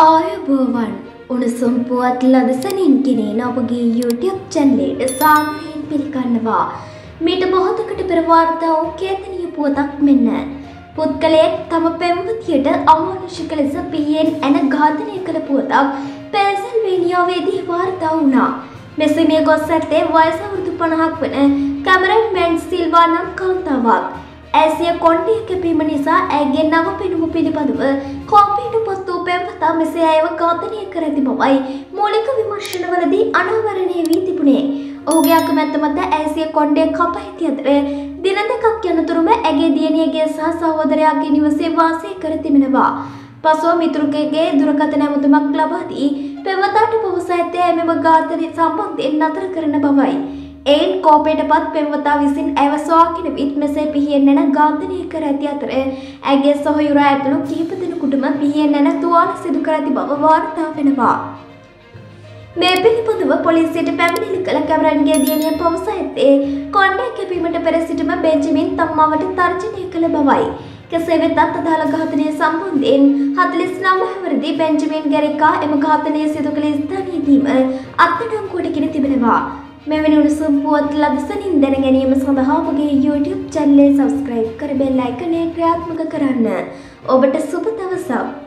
ආයුබෝවන් උණුසුම් පුවත් ලදසනින් ගෙනෙන ඔබගේ YouTube channel එකට සාදරයෙන් පිළිගන්නවා. මීට මොහොතකට පෙර වාර්තා වූ කේතනීය පුවතක් මෙන්න. පුද්ගලයෙක් තම පෙම්වතියට අමානුෂික ලෙස පිහියෙන් ඇන ඝාතනය කළ පුවතක් පෙන්සිල්වේනියාවේදී වාර්තා වුණා. මෙසේ මේ ගොස් ඇත්තේ වයස අවුරුදු 50ක් වන කැමරන් මැන්සිල්වා නම් කාන්තාවක්. ඇසිය කොණ්ඩිය කැපීම නිසා ඇගේ නව පෙනුම පිළිබඳව කෝපයට පත් වූ පෙම්වතා මෙසේ ඇයව ඝාතනය කර ඇති බවයි මූලික විමර්ශනවලදී අනාවරණය වී තිබුණේ. ඔහුගේ අකමැත්ත මත ඇසිය කොණ්ඩිය කප ඇති අතර දින දෙකක් යනතුරුම ඇගේ දියණියගේ සහ සහෝදරයාගේ නිවසේ වාසය කර තිබෙනවා. පසුව මිතුරුකගේ දුරකථන ඇමතුමක් ලබා දී පෙම්වතාට පවසා ඇත්තේ මෙම ඝාතනය සම්බන්ධයෙන් නතර කරන බවයි. එයින් කෝපයටපත් පෙම්වතා විසින් ඇව සොයාගෙන විත් මෙසේ පිහියෙන් යන ඝාතනය කර ඇති අතර ඇගේ සොහොයුරා ඇතුළු කිහිප දෙනෙකුටම පිහියෙන් යන තුවාල සිදු කර ඇති බව වාර්තා වෙනවා. මේ පිළිබඳව පොලිසියට පැමිණිලි කළ කැමරන්ගේ දියණිය පවසා ඇත්තේ කොණ්ඩේ කැපීමට පෙර සිටම බෙන්ජමින් තම්මාවට තර්ජනය කළ බවයි. කෙසේ වෙතත් අදාළ ඝාතනය සම්බන්ධයෙන් 49 වසරේ බෙන්ජමින් ගැරිකා එම ඝාතනය සිදු කළ ස්ථානයේදීම අත්අඩංගුවට ගෙන තිබෙනවා. මෙවැනි උණුසුම් පුවත් ලදසනින් දැන ගැනීම සඳහා ඔබගේ YouTube channel එක subscribe කර බෙල් අයිකනය ක්‍රියාත්මක කරන්න. ඔබට සුබ දවසක්.